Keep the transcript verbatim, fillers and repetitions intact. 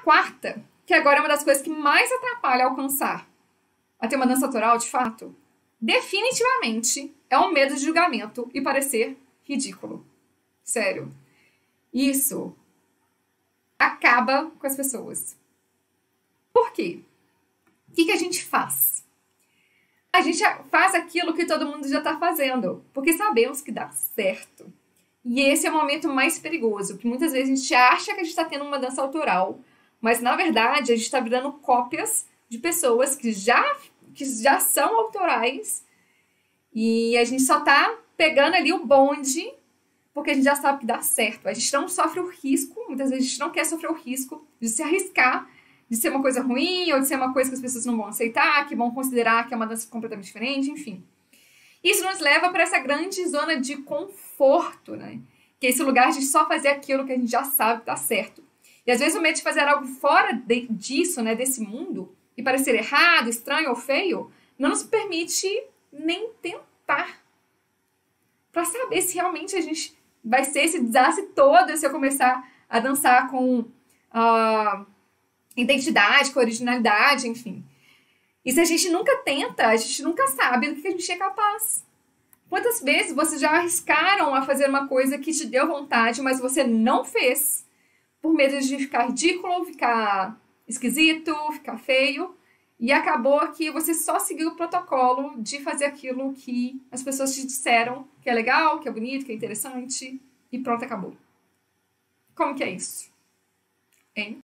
quarta, que agora é uma das coisas que mais atrapalha alcançar a ter uma dança autoral, de fato, definitivamente é o medo de julgamento e parecer ridículo. Sério. Isso acaba com as pessoas. Por quê? O que, que a gente faz? A gente faz aquilo que todo mundo já está fazendo, porque sabemos que dá certo. E esse é o momento mais perigoso, que muitas vezes a gente acha que a gente está tendo uma dança autoral, mas na verdade a gente está virando cópias de pessoas que já, que já são autorais e a gente só está pegando ali o bonde porque a gente já sabe que dá certo. A gente não sofre o risco, muitas vezes a gente não quer sofrer o risco de se arriscar, de ser uma coisa ruim ou de ser uma coisa que as pessoas não vão aceitar, que vão considerar que é uma dança completamente diferente, enfim. Isso nos leva para essa grande zona de conforto, né? Que é esse lugar de só fazer aquilo que a gente já sabe que dá certo. E às vezes o medo de fazer algo fora de, disso, né, desse mundo, e parecer errado, estranho ou feio, não nos permite nem tentar. Para saber se realmente a gente vai ser esse desastre todo se eu começar a dançar com uh, identidade, com originalidade, enfim. E se a gente nunca tenta, a gente nunca sabe do que a gente é capaz. Quantas vezes vocês já arriscaram a fazer uma coisa que te deu vontade, mas você não fez, por medo de ficar ridículo, ficar esquisito, ficar feio, e acabou que você só seguiu o protocolo de fazer aquilo que as pessoas te disseram que é legal, que é bonito, que é interessante, e pronto, acabou. Como que é isso? Hein?